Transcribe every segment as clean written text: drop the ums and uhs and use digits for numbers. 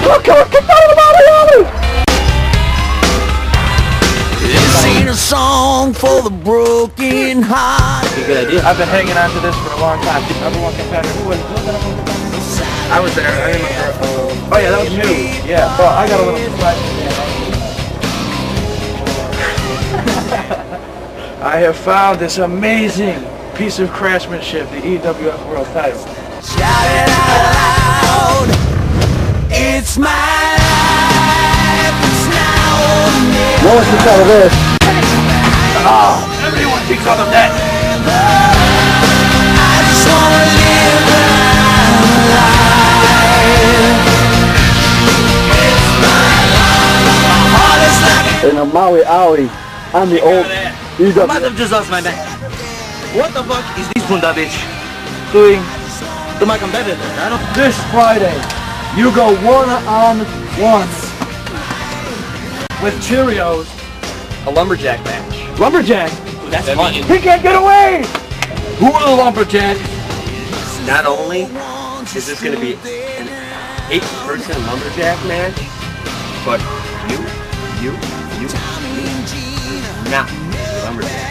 Look, I was kicked out of the alley! This ain't a song for the broken heart. Good idea. I've been hanging on to this for a long time. Everyone can pass it. I was there. I remember. Oh yeah, that was you. Yeah, bro, I got a little surprise. I have found this amazing piece of craftsmanship, the EWF World title. Shout it out loud. It's my life. It's now or never. No one can tell this. Everyone thinks of that. I just wanna live my life. It's my life. My heart is like In a Maui Alley, on the old I EWF. might have just lost my man. What the fuck is this Bunda bitch doing to my competitor? I don't. this Friday. You go one-on-one with Cheerios. A lumberjack match. Lumberjack. Ooh, that's fun. He can't get away! Who are the lumberjacks? Not only is this going to be an 8-person lumberjack match, but you, not a lumberjack.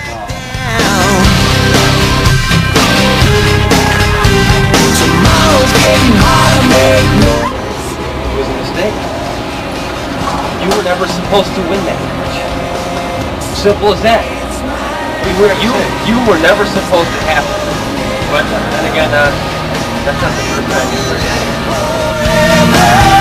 tomorrow's getting harder, make no. It was a mistake. You were never supposed to win that match. Simple as that. You were never supposed to have it. But then again, that's not the first time you heard it.